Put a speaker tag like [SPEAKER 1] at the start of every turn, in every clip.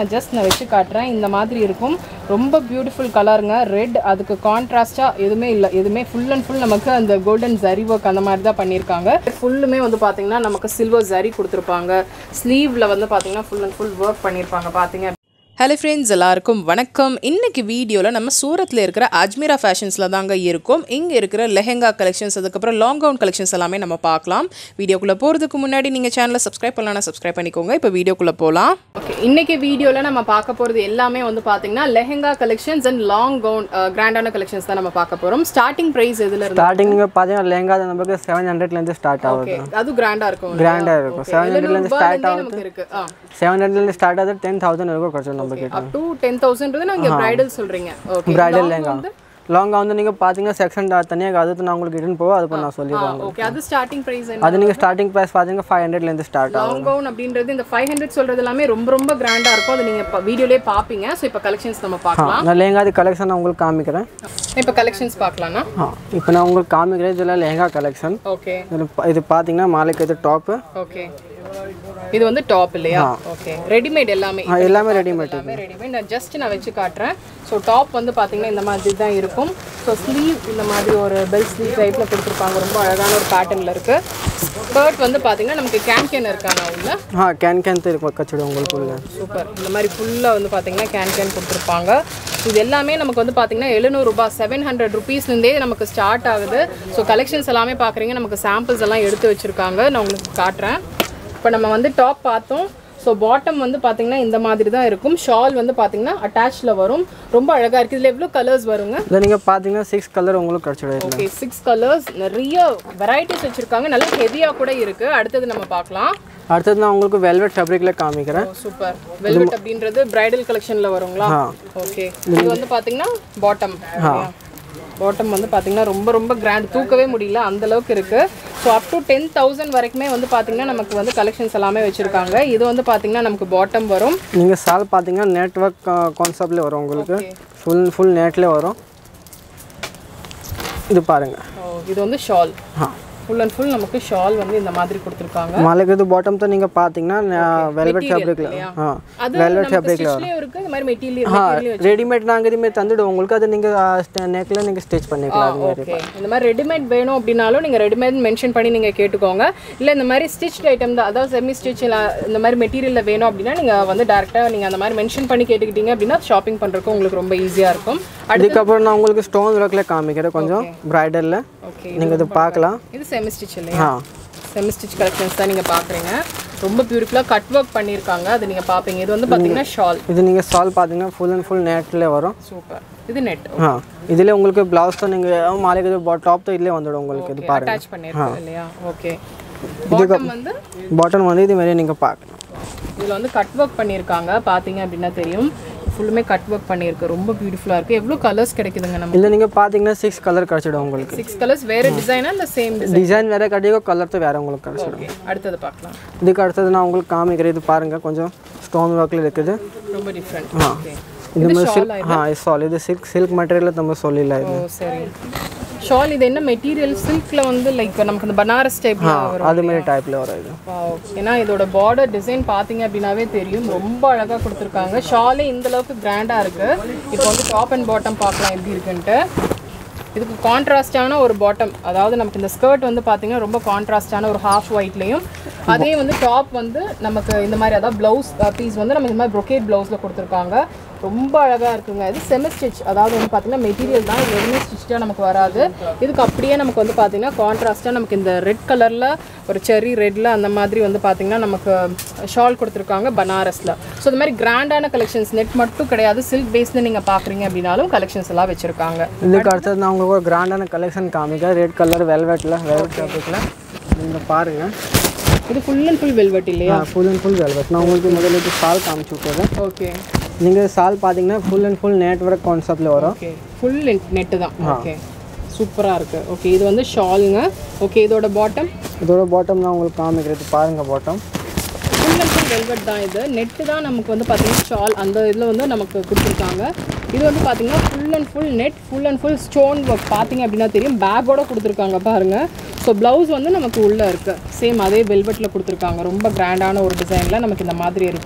[SPEAKER 1] நான் ஜஸ்ட் வெச்சு காட்றேன் இந்த மாதிரி இருக்கும் ரொம்ப பியூட்டிஃபுல் கலருங்க ரெட் அதுக்கு கான்ட்ராஸ்டா எதுமே இல்ல எதுமே ஃபுல் அண்ட் ஃபுல் நமக்கு அந்த கோல்டன் ஜரி வர்க் அந்த மாதிரி தான் பண்ணிருக்காங்க ஃபுல்லுமே வந்து பாத்தீங்கன்னா நமக்கு சில்வர் ஜரி கொடுத்திருப்பாங்க ஸ்லீவ்ல வந்து பாத்தீங்கன்னா ஃபுல் அண்ட் ஃபுல் வர்க் பண்ணிருப்பாங்க பாத்தீங்க Hello friends எல்லாருக்கும் வணக்கம் இன்னைக்கு வீடியோல நம்ம சூரத்ல இருக்கிற அஜ்மீரா ஃபேஷன்ஸ்ல தாங்க இருக்கோம் இங்க இருக்கிற லெஹங்கா கலெக்ஷன்ஸ் அதுக்கு அப்புறம் லாங் கவுன் கலெக்ஷன்ஸ் எல்லாமே நம்ம பார்க்கலாம் வீடியோக்குள்ள போறதுக்கு முன்னாடி நீங்க சேனலை சப்ஸ்கிரைப் பண்ணலனா சப்ஸ்கிரைப் பண்ணிக்கோங்க இப்போ வீடியோக்குள்ள போலாம் ஓகே இன்னைக்கு வீடியோல நம்ம பார்க்க போறது எல்லாமே வந்து பாத்தீங்கன்னா lehenga collections and long gown கிராண்டான கலெக்ஷன்ஸ் தான் நம்ம பார்க்க போறோம் ஸ்டார்டிங் பிரைஸ் எதுல இருந்து
[SPEAKER 2] ஸ்டார்டிங் பாத்தீங்கன்னா லெஹங்கா நமக்கு 700 ல இருந்து ஸ்டார்ட் ஆகுது
[SPEAKER 1] அது கிராண்டா இருக்கும்
[SPEAKER 2] 700 ல இருந்து ஸ்டார்ட் ஆகுது
[SPEAKER 1] இருக்கு
[SPEAKER 2] 700 ல இருந்து ஸ்டார்ட் ஆகுது 10000 வரைக்கும் கரெக்ட் நமக்கு
[SPEAKER 1] up to 10000 நீங்க பிரைடல் சொல்றீங்க ஓகே
[SPEAKER 2] பிரைடல் லெஹங்கா லாங்கா வந்து நீங்க பாத்தீங்கன்னா செக்ஷன் தனியாக அது நான் உங்களுக்கு ரிட்டன் போவா அது நான் சொல்லிடுறேன்
[SPEAKER 1] ஓகே அது ஸ்டார்டிங் பிரைஸ் என்ன
[SPEAKER 2] அது நீங்க ஸ்டார்டிங் பிரைஸ் பாத்தீங்கன்னா 500 ல இருந்து ஸ்டார்ட் ஆகும்
[SPEAKER 1] லாங் கவுன் அப்படின்றது இந்த 500 சொல்றது எல்லாமே ரொம்ப கிராண்டா இருக்கும் அது நீங்க வீடியோலயே பாப்பீங்க சோ இப்போ கலெக்ஷன்ஸ் நம்ம பார்க்கலாம்
[SPEAKER 2] நான் லெஹங்கா தி கலெக்ஷன் நான் உங்களுக்கு காமிக்கிறேன்
[SPEAKER 1] இப்போ கலெக்ஷன்ஸ் பார்க்கலாம்னா
[SPEAKER 2] இப்போ நான் உங்களுக்கு காமிக்கிறேன் இதெல்லாம் லெஹங்கா கலெக்ஷன்
[SPEAKER 1] ஓகே
[SPEAKER 2] இது பாத்தீங்கன்னா மாலிக் இது டாப்
[SPEAKER 1] ஓகே இது வந்து டாப் இல்லையா ஓகே ரெடிமேட் எல்லாமே
[SPEAKER 2] ரெடிமேட்
[SPEAKER 1] நான் ஜஸ்ட் நான் வெச்சு காட்றேன் சோ டாப் வந்து பாத்தீங்கன்னா இந்த மாதிரி தான் இருக்கும் சோ ஸ்லீவ் இந்த மாதிரி ஒரு பெல் ஸ்லீவ் டைப்ல கொடுத்திருப்பாங்க ரொம்ப அழகான ஒரு பேட்டர்ன்ல இருக்கு ஸ்கர்ட் வந்து பாத்தீங்கன்னா நமக்கு கேன் இருக்கானா உள்ள
[SPEAKER 2] கேன் இருக்கு கச்சடி உங்களுக்கு உள்ள
[SPEAKER 1] சூப்பர் இந்த மாதிரி ஃபுல்லா வந்து பாத்தீங்கன்னா கேன் கொடுத்திருப்பாங்க இது எல்லாமே நமக்கு வந்து பாத்தீங்கன்னா 700 ரூபாய் 700 ரூபீஸ்ல இருந்தே நமக்கு ஸ்டார்ட் ஆகுது சோ கலெக்ஷன்ஸ் எல்லாமே பாக்குறீங்க நமக்கு சாம்பிள்ஸ் எல்லாம் எடுத்து வச்சிருக்காங்க நான் உங்களுக்கு காட்றேன் இப்போ நம்ம வந்து டாப் பார்த்தோம் ஸோ பாட்டம் வந்து பார்த்தீங்கன்னா இந்த மாதிரி தான் இருக்கும் ஷால் வந்து பார்த்தீங்கன்னா அட்டாச்ல வரும் ரொம்ப அழகா இருக்கு இதுல எவ்வளவு கலர்ஸ் வருங்க
[SPEAKER 2] இத நீங்க பாத்தீங்கன்னா 6 கலர் உங்களுக்கு கிடைச்சிடும்
[SPEAKER 1] ஓகே 6 கலர்ஸ் நிறைய வெரைட்டிஸ் வச்சிருக்காங்க நல்ல ஹெவியா கூட இருக்கு அடுத்து நம்ம பார்க்கலாம்
[SPEAKER 2] அடுத்து நான் உங்களுக்கு velvet ஃபேப்ரிக்ல காமிக்கிறேன்
[SPEAKER 1] சூப்பர் velvet அப்படின்றது பிரைடல் கலெக்ஷன்ல வருங்களா ஓகே இது வந்து பாத்தீங்கன்னா பாட்டம் பாட்டம் வந்து பாத்தீங்கன்னா ரொம்ப கிராண்ட் தூக்கவே முடியல அந்த அளவுக்கு இருக்கு சோ up to 10000 வரைக்குமே வந்து பாத்தீங்கன்னா நமக்கு வந்து கலெக்ஷன்ஸ் எல்லாமே வச்சிருக்காங்க இது வந்து பாத்தீங்கன்னா நமக்கு பாட்டம் வரும்
[SPEAKER 2] நீங்க சால் பாத்தீங்கன்னா நெட்வொர்க் கான்செப்ட்ல வரும் உங்களுக்கு ஃபுல் நெட்ல வரும் இது பாருங்க
[SPEAKER 1] இது வந்து ஷால் ஃபுல் அண்ட் ஃபுல் நமக்கு ஷால் வந்து இந்த மாதிரி கொடுத்திருக்காங்க
[SPEAKER 2] மாலிக் இது பாட்டம் தான் நீங்க பாத்தீங்கன்னா velvet ஃபேப்ரிக்ல velvet ஃபேப்ரிக்ல
[SPEAKER 1] இருக்கு இந்த மாதிரி மெட்டீரியல்
[SPEAKER 2] ரெடிமேட் நாங்க இதுமே தந்துடுவோம் உங்களுக்கு அது நீங்க நெக்ல நீங்க ஸ்டிட்ச் பண்ணிக்கலாம்
[SPEAKER 1] ஓகே இந்த மாதிரி ரெடிமேட் வேணும் அப்படினாலும் நீங்க ரெடிமேட் மென்ஷன் பண்ணி நீங்க கேட்டுக்கோங்க இல்ல இந்த மாதிரி ஸ்டிச்ட் ஐட்டம் தான் அதாவது செமி ஸ்டிச் இந்த மாதிரி மெட்டீரியல்ல வேணும் அப்படினா நீங்க வந்து டைரக்ட்டா நீங்க அந்த மாதிரி மென்ஷன் பண்ணி கேட்டுக்கிட்டீங்க அப்படினா ஷாப்பிங் பண்றதுக்கு உங்களுக்கு ரொம்ப ஈஸியா இருக்கும்
[SPEAKER 2] அதுக்கு அப்புறம் நான் உங்களுக்கு ஸ்டோன் வர்க்ல காமிக்கிறேன் கொஞ்சம் பிரைடல்ல
[SPEAKER 1] ஓகே
[SPEAKER 2] நீங்க இது பார்க்கலாம்
[SPEAKER 1] இது செமி ஸ்டிச் இல்லையா செமி ஸ்டிச் கலெக்ஷன்ஸ் தான் நீங்க பாக்குறீங்க ரொம்ப பியூட்டிஃபுல்லா கட் வர்க் பண்ணிருக்காங்க அது நீங்க பாப்பீங்க இது வந்து பாத்தீங்கன்னா ஷால்
[SPEAKER 2] இது நீங்க ஷால் பாத்தீங்கன்னா ஃபுல் அண்ட் ஃபுல் நெட்ல வரும்
[SPEAKER 1] சூப்பர் இது நெட்
[SPEAKER 2] இதுல உங்களுக்கு ப்ளவுஸ் தான் நீங்க மாலிக் இது டாப் தான் இதுல வந்துடும் உங்களுக்கு இது பாருங்க
[SPEAKER 1] அட்டாச் பண்ணிருக்கோம் இல்லையா ஓகே
[SPEAKER 2] பாட்டம் வந்து இது மாதிரி நீங்க பார்க்கலாம்
[SPEAKER 1] இதுல வந்து கட் வர்க் பண்ணிருக்காங்க பாத்தீங்க அப்படினா தெரியும் ஃபுல்லுமே கட் வர்க் பண்ணிருக்கு ரொம்ப பியூட்டிஃபுல்லா இருக்கு எவ்வளவு கலர்ஸ் கிடைக்குதுங்க நமக்கு
[SPEAKER 2] இல்ல நீங்க பாத்தீங்கன்னா 6 கலர் கிடைச்சிடும் உங்களுக்கு
[SPEAKER 1] 6 கலர்ஸ் வேற டிசைனா இல்ல சேம்
[SPEAKER 2] டிசைன் வேற கிடைக்கும் கலர் தான் வேற உங்களுக்கு கிடைச்சிடும்
[SPEAKER 1] ஓகே அடுத்து பார்க்கலாம்
[SPEAKER 2] இதுக்கு அடுத்து நான் உங்களுக்கு காமிக்கிறேன் இது பாருங்க கொஞ்சம் ஸ்டோன் வர்க்ல இருக்குது
[SPEAKER 1] ரொம்ப டிஃபரண்ட் ஓகே
[SPEAKER 2] இது மாதிரி சாலிட் சில்க் மெட்டீரியல்ல நம்ம சொல்லில இது
[SPEAKER 1] ஓ சரி ஷால் இது என்ன மெட்டீரியல் சில்க்ல வந்து லைக் நமக்கு அந்த பனாரஸ் டைப்ல வரும்
[SPEAKER 2] அது மாதிரி டைப்ல வரும் இது
[SPEAKER 1] வாவ் ஏனா இதோட பார்டர் டிசைன் பாத்தீங்க அப்படினாவே தெரியும் ரொம்ப அழகா கொடுத்திருக்காங்க ஷாலே இந்த அளவுக்கு கிராண்டா இருக்கு இப்போ வந்து டாப் அண்ட் பாட்டம் பார்க்கலாம் எப்படி இருக்குன்னு இதுக்கு கான்ட்ராஸ்டான ஒரு பாட்டம் அதாவது நமக்கு இந்த ஸ்கர்ட் வந்து பாத்தீங்கன்னா ரொம்ப கான்ட்ராஸ்டான ஒரு ஹாஃப் ஒயிட்லயும் அதே வந்து டாப் வந்து நமக்கு இந்த மாதிரி அதாவது ப்ளவுஸ் பீஸ் வந்து நமக்கு இந்த மாதிரி brocade ப்ளவுஸ்ல கொடுத்திருக்காங்க ரொம்ப அழகா இருக்குங்க இது செமி ஸ்டிச் அதாவது வந்து பாத்தீங்கன்னா மெட்டீரியல் தான் இது எதுவுமே ஸ்டிச்சா நமக்கு வராது இதுக்கு அப்படியே நமக்கு வந்து பாத்தீங்கன்னா கான்ட்ராஸ்டா நமக்கு இந்த ரெட் கலர்ல ஒரு செரி ரெட்ல அந்த மாதிரி வந்து பாத்தீங்கன்னா நமக்கு ஷால் கொடுத்திருக்காங்க பனாரஸ்ல சோ இந்த மாதிரி கிராண்டான கலெக்ஷன்ஸ் நெட் மட்டும் கிடையாது சில்க் பேஸ்ல நீங்க பாக்குறீங்க அப்படினாலும் கலெக்ஷன்ஸ் எல்லாம் வச்சிருக்காங்க
[SPEAKER 2] இதுக்கு அடுத்து நான் உங்களுக்கு ஒரு கிராண்டான கலெக்ஷன் காமிக்கிறேன் ரெட் கலர் velvet ஃபேப்ரிக்ல நீங்க பாருங்க
[SPEAKER 1] இது ஃபுல் அண்ட் ஃபுல் velvet இல்லையா
[SPEAKER 2] ஃபுல் அண்ட் ஃபுல் velvet நான் உங்களுக்கு முதல்ல இது சால் காமிச்சு விட்டுறேன்
[SPEAKER 1] ஓகே
[SPEAKER 2] நீங்க சால் பாத்தீங்கன்னா ஃபுல் அண்ட் ஃபுல் நெட்வொர்க் கான்செப்ட்ல வரும்
[SPEAKER 1] ஓகே ஃபுல் நெட் தான் ஓகே சூப்பரா இருக்கு ஓகே இது வந்து ஷால்ங்க ஓகே இதோட பாட்டம் நான் உங்களுக்கு காமிக்கிறது பாருங்க bottom full and full velvet தான் இது நெட் தான் நமக்கு வந்து பாத்தீங்கன்னா ஷால் அந்த இதுல வந்து நமக்கு கொடுத்திருக்காங்க இது வந்து பாத்தீங்கன்னா full and full net full and full stone work பாத்தீங்க அப்படினா தெரியும் பேக்கோட கொடுத்திருக்காங்க பாருங்க சோ ப்ளவுஸ் வந்து நமக்கு உள்ள இருக்கு சேம் அதே velvetல கொடுத்திருக்காங்க ரொம்ப கிராண்டான ஒரு டிசைன்ல நமக்கு இந்த மாதிரி இருக்கும்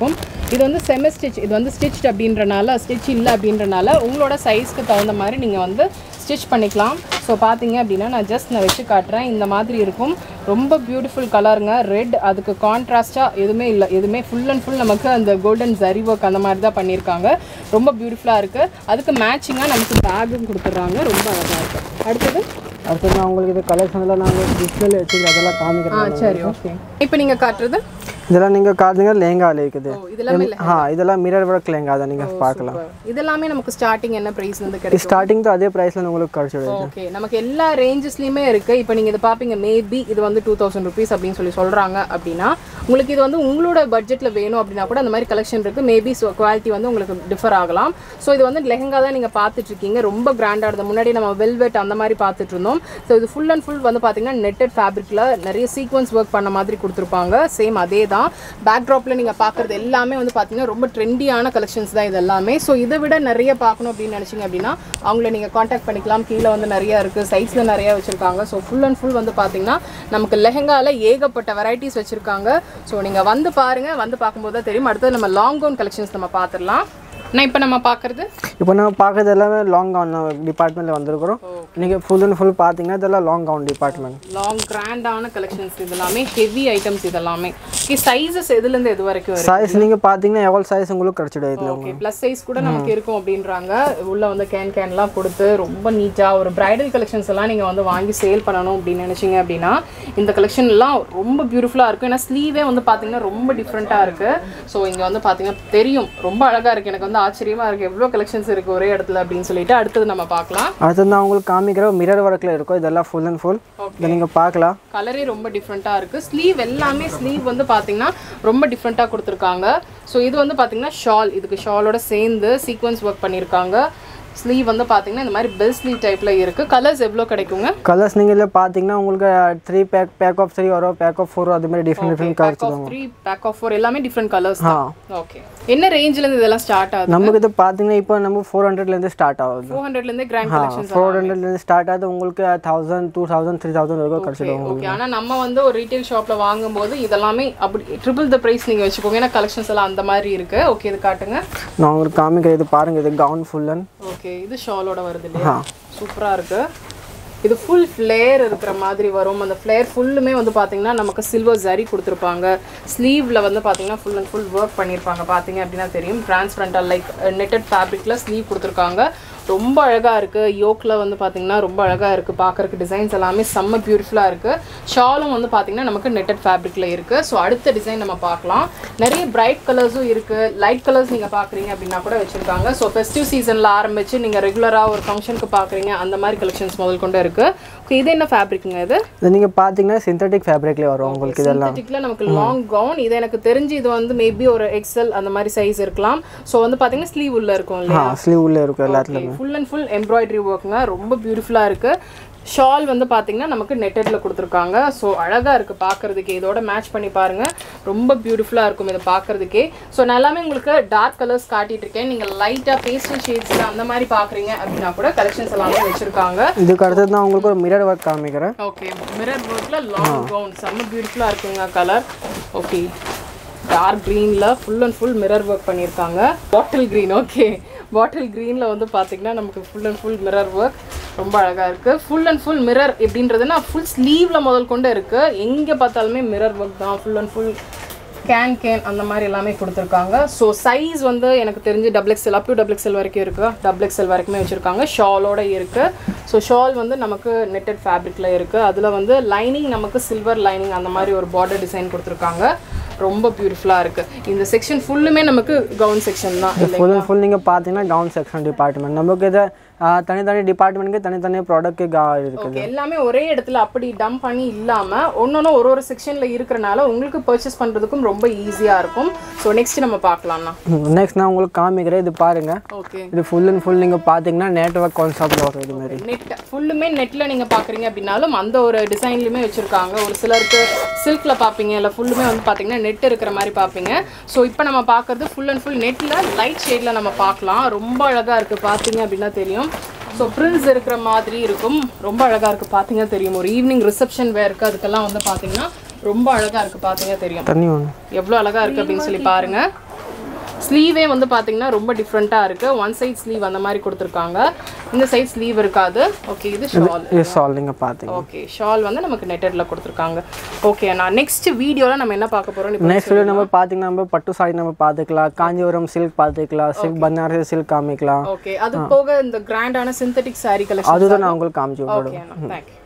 [SPEAKER 1] இது வந்து செமி ஸ்டிச், இது வந்து ஸ்டிச் அப்படின்றனால ஸ்டிச் இல்லை அப்படின்றனால உங்களோட சைஸ்க்கு தகுந்த மாதிரி நீங்கள் வந்து ஸ்டிச் பண்ணிக்கலாம். ஸோ பார்த்தீங்க அப்படின்னா நான் வச்சு காட்டுறேன். இந்த மாதிரி இருக்கும். ரொம்ப பியூட்டிஃபுல் கலருங்க. ரெட், அதுக்கு கான்ட்ராஸ்ட்டாக எதுவுமே இல்லை, எதுவுமே ஃபுல் அண்ட் ஃபுல் நமக்கு அந்த கோல்டன் ஜரி ஒர்க் அந்த மாதிரி தான் பண்ணியிருக்காங்க. ரொம்ப பியூட்டிஃபுல்லாக இருக்குது. அதுக்கு மேட்சிங்காக நமக்கு பேக்கும் கொடுத்துட்றாங்க. ரொம்ப அழகாக இருக்குது. அடுத்தது
[SPEAKER 2] நான் உங்களுக்கு இது கலெக்ஷனில் நாங்கள் டிஸ்பிளே வச்சு அதெல்லாம் காமிக்கிறேன்.
[SPEAKER 1] சரி, ஓகே. இப்போ நீங்கள் காட்டுறது
[SPEAKER 2] இதெல்லாம் நீங்கள் காட்டுங்க லெஹங்காவில் இருக்குது.
[SPEAKER 1] இதெல்லாம்
[SPEAKER 2] இதெல்லாம் மிரர் ஒர்க் லெஹங்கா தான் நீங்கள் பார்க்கலாம்.
[SPEAKER 1] இதெல்லாமே நமக்கு ஸ்டார்டிங் என்ன ப்ரைஸ்லேருந்து கிடைக்கும்?
[SPEAKER 2] ஸ்டார்டிங் தான் அதே ப்ரைஸில் உங்களுக்கு கிடச்சிடும்.
[SPEAKER 1] ஓகே, நமக்கு எல்லா ரேஞ்சஸ்லையுமே இருக்குது. இப்போ நீங்கள் இதை பார்ப்பீங்க, மேபி இது வந்து 2000 rupees அப்படின்னு சொல்கிறாங்க அப்படின்னா உங்களுக்கு இது வந்து உங்களோட பட்ஜெட்டில் வேணும் அப்படின்னா கூட அந்த மாதிரி கலெக்ஷன் இருக்குது. மேபி குவாலிட்டி வந்து உங்களுக்கு டிஃபர் ஆகலாம். ஸோ இது வந்து லெஹங்கா தான் நீங்கள் பார்த்துட்ருக்கீங்க. ரொம்ப கிராண்டாக இருந்தது. முன்னாடி நம்ம வெல்வெட் அந்த மாதிரி பார்த்துட்டு இருந்தோம். ஸோ இது ஃபுல் அண்ட் ஃபுல் வந்து பார்த்தீங்கன்னா நெட்டட் ஃபேப்ரிக்கில் நிறைய சீக்வன்ஸ் ஒர்க் பண்ண மாதிரி கொடுத்துருப்பாங்க. சேம் அதே தான். பேக்ட்ராப்பில் நீங்கள் பார்க்குறது எல்லாமே வந்து பார்த்தீங்கன்னா ரொம்ப ட்ரெண்டியான கலெக்ஷன்ஸ் தான் இது எல்லாமே. ஸோ இதை விட நிறைய பார்க்கணும் அப்படின்னு நினச்சிங்க அப்படின்னா அவங்கள நீங்கள் காண்டாக்ட் பண்ணிக்கலாம். கீழே வந்து நிறையா இருக்குது, சைஸில் நிறையா வச்சுருக்காங்க. ஸோ ஃபுல் அண்ட் ஃபுல் வந்து பார்த்தீங்கன்னா நமக்கு லெஹங்காவில் ஏகப்பட்ட வெரைட்டிஸ் வச்சுருக்காங்க. ஸோ நீங்கள் வந்து பாருங்கள், வந்து பார்க்கும்போது தான் தெரியும். அடுத்தது நம்ம லாங் கவுன் கலெக்ஷன்ஸ் நம்ம பார்த்துடலாம். நான் இப்போ நம்ம பார்க்குறது
[SPEAKER 2] எல்லாமே லாங் கவுன் டிபார்ட்மெண்ட்டில் வந்திருக்கிறோம். நீங்கள் ஃபுல் அண்ட் ஃபுல் பார்த்தீங்கன்னா இதெல்லாம் லாங் கவுன் டிபார்ட்மெண்ட்.
[SPEAKER 1] லாங் கிராண்டான கலெக்ஷன்ஸ் இதெல்லாமே, ஹெவி ஐட்டம்ஸ் இதெல்லாமே. சைஸஸ் எதுலேருந்து எது வரைக்கும்?
[SPEAKER 2] சைஸ் நீங்கள் பார்த்தீங்கன்னா எவ்வளோ சைஸ் உங்களுக்கு கிடச்சிடும். இதில்
[SPEAKER 1] ஓகே, ப்ளஸ் சைஸ் கூட நமக்கு இருக்கும் அப்படின்றாங்க. உள்ளே வந்து கேன்லாம் கொடுத்து ரொம்ப நீட்டாக ஒரு பிரைடல் கலெக்ஷன்ஸ் எல்லாம் நீங்கள் வந்து வாங்கி சேல் பண்ணணும் அப்படின்னு நினச்சிங்க அப்படின்னா இந்த கலெக்ஷன் எல்லாம் ரொம்ப பியூட்டிஃபுல்லாக இருக்கும். ஏன்னா ஸ்லீவே வந்து பார்த்தீங்கன்னா ரொம்ப டிஃப்ரெண்ட்டாக இருக்குது. ஸோ இங்கே வந்து பார்த்தீங்கன்னா தெரியும், ரொம்ப அழகாக இருக்குது. எனக்கு வந்து ஆச்சரியமாக இருக்குது எவ்வளோ கலெக்ஷன்ஸ் இருக்குது ஒரே இடத்துல அப்படின்னு சொல்லிட்டு. அடுத்தது நம்ம பார்க்கலாம்.
[SPEAKER 2] அடுத்தது நான் உங்களுக்கு காமிக்கிற மிரர் ஒர்க்கில் இருக்கும். இதெல்லாம் ஃபுல் அண்ட் ஃபுல் இதை நீங்கள் பார்க்கலாம்.
[SPEAKER 1] கலரே ரொம்ப டிஃப்ரெண்ட்டாக இருக்குது. ஸ்லீவ் எல்லாமே ஸ்லீவ் வந்து பார்த்தீங்கன்னா ரொம்ப டிஃப்ரெண்ட்டாக கொடுத்துருக்காங்க. ஸோ இது வந்து பார்த்தீங்கன்னா ஷால், இதுக்கு ஷாலோட சேர்ந்து சீக்வன்ஸ் ஒர்க் பண்ணியிருக்காங்க. ஸ்லீவ் வந்து பார்த்தீங்கன்னா இந்த மாதிரி பெல் ஸ்லீவ் டைப்பில் இருக்குது. கலர்ஸ் எவ்வளோ கிடைக்குங்க?
[SPEAKER 2] கலர்ஸ் நீங்கள் இதில் பார்த்தீங்கன்னா உங்களுக்கு 3 பேக் ஆஃப் 3 வரும், பேக் ஆஃப் 4 அது மாதிரி டிஃப்ரெண்ட் கலர்ஸ் இருக்கும்.
[SPEAKER 1] 3 பேக் ஆஃப் 4 எல்லாமே டிஃப்ரெண்ட் கலர்ஸ் தான். ஓகே, என்ன ரேஞ்சிலேருந்து இதெல்லாம் ஸ்டார்ட் ஆகுது?
[SPEAKER 2] நமக்கு இது பார்த்தீங்கன்னா இப்போ நம்ம 400லேருந்து ஸ்டார்ட் ஆகுது.
[SPEAKER 1] 400லேருந்து கிராண்ட் கலெக்ஷன்ஸ்
[SPEAKER 2] 400லேருந்து ஸ்டார்ட் ஆகுது. உங்களுக்கு 1000 2000 3000 வரைக்கும் கிடச்சிடும்.
[SPEAKER 1] ஓகே, ஆனால் நம்ம வந்து ஒரு ரீட்டைல் ஷாப்பில் வாங்கும்போது இதெல்லாமே அப்படி ட்ரிபிள் த ப்ரைஸ் நீங்கள் வச்சுக்கோங்க. ஏன்னா கலெக்ஷன்ஸ் எல்லாம் அந்த மாதிரி இருக்குது. ஓகே, இது காட்டுங்க.
[SPEAKER 2] நான் உங்களுக்கு காமிக்கிறேன். இது பாருங்கள், இது கவுன் ஃபுல் அண்ட்
[SPEAKER 1] ஓகே, இது ஷாலோட வருது இல்லையா? சூப்பராக இருக்குது. இது ஃபுல் ஃப்ளேர் இருக்கிற மாதிரி வரும். அந்த ஃப்ளேர் ஃபுல்லுமே வந்து பார்த்தீங்கன்னா நமக்கு சில்வர் ஜரி கொடுத்துருப்பாங்க. ஸ்லீவில் வந்து பார்த்தீங்கன்னா ஃபுல் அண்ட் ஃபுல் ஒர்க் பண்ணியிருப்பாங்க. பார்த்தீங்க அப்படின்னா தெரியும். டிரான்ஸ்பரண்டாக லைக் நெட்டட் ஃபேப்ரிக்கில் ஸ்லீவ் கொடுத்துருக்காங்க. ரொம்ப அழகாக இருக்குது. யோக்கில் வந்து பார்த்தீங்கன்னா ரொம்ப அழகாக இருக்குது. பார்க்குறக்கு டிசைன்ஸ் எல்லாமே செம்ம பியூட்டிஃபுல்லாக இருக்குது. ஷாலும் வந்து பார்த்தீங்கன்னா நமக்கு நெட்டட் ஃபேப்ரிக்கில் இருக்குது. ஸோ அடுத்த டிசைன் நம்ம பார்க்கலாம். நிறைய பிரைட் கலர்ஸும் இருக்குது. லைட் கலர்ஸ் நீங்கள் பார்க்குறீங்க அப்படின்னா கூட வச்சுருக்காங்க. ஸோ ஃபெஸ்டிவ் சீசனில் ஆரம்பித்து நீங்கள் ரெகுலராக ஒரு ஃபங்க்ஷனுக்கு பார்க்குறீங்க அந்த மாதிரி கலெக்ஷன்ஸ் முதல் கொண்டு இருக்குது. ஓகே, இது என்ன ஃபேப்ரிக்குங்க? இது
[SPEAKER 2] நீங்கள் பார்த்தீங்கன்னா சிந்தட்டிக் ஃபேப்ரிக்லேயே வரும் உங்களுக்கு. இதெல்லாம்
[SPEAKER 1] சிந்தட்டிக்கில் நமக்கு லாங் கவுன். இது எனக்கு தெரிஞ்சு இது வந்து மேபி ஒரு எக்ஸல் அந்த மாதிரி சைஸ் இருக்கலாம். ஸோ வந்து பார்த்தீங்கன்னா ஸ்லீவ் உள்ள இருக்கும் இல்லையா?
[SPEAKER 2] ஸ்லீவ் உள்ள இருக்கும் எல்லாத்துலேயுமே.
[SPEAKER 1] ஃபுல் அண்ட் ஃபுல் எம்ப்ராய்டரி ஒர்க்குங்க. ரொம்ப பியூட்டிஃபுல்லாக இருக்குது. ஷால் வந்து பார்த்தீங்கன்னா நமக்கு நெட்டடில் கொடுத்துருக்காங்க. ஸோ அழகாக இருக்குது பார்க்குறதுக்கே. இதோட மேட்ச் பண்ணி பாருங்கள், ரொம்ப பியூட்டிஃபுல்லாக இருக்கும் இதை பார்க்குறதுக்கே. ஸோ நான் எல்லாமே உங்களுக்கு டார்க் கலர்ஸ் காட்டிகிட்டு இருக்கேன். நீங்கள் லைட்டாக பேஸ்டல் ஷேட்ஸில் அந்த மாதிரி பார்க்குறீங்க அப்படின்னா கூட கலெக்ஷன்ஸ் எல்லாமே வச்சுருக்காங்க.
[SPEAKER 2] இதுக்கு அடுத்தது நான் உங்களுக்கு ஒரு மிரர் ஒர்க் காமிக்கிறேன்.
[SPEAKER 1] ஓகே, மிரர் ஒர்க்கில் லாங் கவுன் செம்ம பியூட்டிஃபுல்லாக இருக்குங்க கலர். ஓகே, டார்க் க்ரீனில் full and full mirror work பண்ணியிருக்காங்க. Bottle green. ஓகே, பாட்டில் க்ரீனில் வந்து பார்த்தீங்கன்னா நமக்கு full and full mirror work ரொம்ப அழகாக இருக்குது. ஃபுல் அண்ட் ஃபுல் மிரர் எப்படின்றதுன்னா ஃபுல் ஸ்லீவில் முதல் கொண்டு இருக்குது. எங்கே பார்த்தாலுமே மிரர் ஒர்க் தான். ஃபுல் அண்ட் ஃபுல் கேன் அந்த மாதிரி எல்லாமே கொடுத்துருக்காங்க. ஸோ சைஸ் வந்து எனக்கு தெரிஞ்சு XXL அப் டு XXL வரைக்கும் இருக்குது. XXL வரைக்குமே வச்சுருக்காங்க. ஷாலோட இருக்குது. ஸோ ஷால் வந்து நமக்கு நெட்டட் ஃபேப்ரிக்கில் இருக்குது. அதில் வந்து லைனிங் நமக்கு சில்வர் லைனிங் அந்த மாதிரி ஒரு பார்டர் டிசைன் கொடுத்துருக்காங்க. ரொம்ப பியூட்டிஃபுல்லாக இருக்குது. இந்த செக்ஷன் ஃபுல்லுமே நமக்கு கவுன் செக்ஷன் தான்.
[SPEAKER 2] ஃபுல் அண்ட் ஃபுல் நீங்கள் பார்த்தீங்கன்னா கவுன் செக்ஷன் டிபார்ட்மெண்ட். நமக்கு இதை தனித்தனி டிபார்ட்மெண்ட்டுக்கு தனித்தனி ப்ராடக்ட்டு இருக்குது.
[SPEAKER 1] எல்லாமே ஒரே இடத்துல அப்படி டம்ப் பண்ணி இல்லாமல் ஒன்று ஒரு செக்ஷனில் இருக்கிறனால உங்களுக்கு பர்ச்சேஸ் பண்ணுறதுக்கும் ரொம்ப ஈஸியாக இருக்கும். ஸோ நெக்ஸ்ட் நம்ம பார்க்கலாம்ண்ணா.
[SPEAKER 2] நெக்ஸ்ட் நான் உங்களுக்கு காமிக்கிறேன். இது பாருங்கள்.
[SPEAKER 1] ஓகே,
[SPEAKER 2] இது ஃபுல் அண்ட் ஃபுல் நீங்கள் பார்த்தீங்கன்னா நெட்வொர்க் கான்செப்ட் வரும். இது மாதிரி
[SPEAKER 1] நெட் ஃபுல்லுமே நெட்டில் நீங்கள் பார்க்குறீங்க அப்படின்னாலும் அந்த ஒரு டிசைன்லையுமே வச்சுருக்காங்க. ஒரு சிலருக்கு சில்கில் பார்ப்பீங்க, இல்லை ஃபுல்லுமே வந்து பார்த்தீங்கன்னா நெட் இருக்கிற மாதிரி பார்ப்பீங்க. ஸோ இப்போ நம்ம பார்க்குறது ஃபுல் அண்ட் ஃபுல் நெட்டில் லைட் ஷேடில் நம்ம பார்க்கலாம். ரொம்ப அழகாக இருக்குது. பார்த்தீங்க அப்படின்னா தெரியும். ஸோ ப்ரில்ஸ் இருக்கிற மாதிரி இருக்கும். ரொம்ப அழகாக இருக்குது. பார்த்தீங்கன்னா தெரியும். ஒரு ஈவினிங் ரிசப்ஷன் வேருக்கு அதுக்கெல்லாம் வந்து பார்த்தீங்கன்னா ரொம்ப அழகாக இருக்குது. பார்த்தீங்கன்னா தெரியும்
[SPEAKER 2] தண்ணி ஒன்று
[SPEAKER 1] எவ்வளோ அழகாக இருக்குது அப்படின்னு சொல்லி பாருங்கள். ஸ்லீவே வந்து பார்த்தீங்கன்னா ரொம்ப டிஃப்ரெண்ட்டாக இருக்குது. ஒன் சைட் ஸ்லீவ் அந்த மாதிரி கொடுத்துருக்காங்க. இந்த சைட் ஸ்லீவ் இருக்காது. ஓகே, இது ஷால்.
[SPEAKER 2] இது ஷால் நீங்கள் பார்த்தீங்க.
[SPEAKER 1] ஓகே, ஷால் வந்து நமக்கு நெட்டடில் கொடுத்துருக்காங்க. ஓகே, நான் நெக்ஸ்ட் வீடியோவில் நம்ம என்ன பார்க்க போகிறோம்?
[SPEAKER 2] நெக்ஸ்ட் வீடியோ நம்ம பார்த்தீங்கன்னா நம்ம பட்டு சாரி நம்ம பார்த்துக்கலாம், காஞ்சிபுரம் சில்க் பார்த்துக்கலாம், சில்க் பனாரசி சில்க் காமிக்கலாம்.
[SPEAKER 1] ஓகே, அது போக இந்த கிராண்டான சிந்தட்டிக் சாரி கலெக்ஷன்
[SPEAKER 2] அதுதான் நான் உங்களுக்கு காமிச்சு
[SPEAKER 1] ஓகே, தேங்க்யூ.